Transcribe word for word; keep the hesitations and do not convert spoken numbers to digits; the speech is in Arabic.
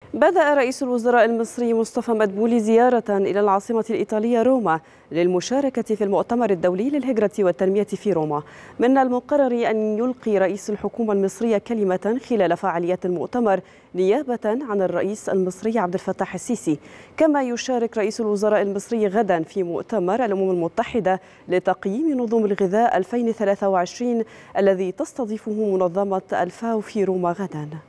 بدأ رئيس الوزراء المصري مصطفى مدبولي زيارة إلى العاصمة الإيطالية روما للمشاركة في المؤتمر الدولي للهجرة والتنمية في روما. من المقرر أن يلقي رئيس الحكومة المصرية كلمة خلال فعاليات المؤتمر نيابة عن الرئيس المصري عبد الفتاح السيسي. كما يشارك رئيس الوزراء المصري غدا في مؤتمر الأمم المتحدة لتقييم نظم الغذاء ألفين وثلاثة وعشرين الذي تستضيفه منظمة الفاو في روما غدا.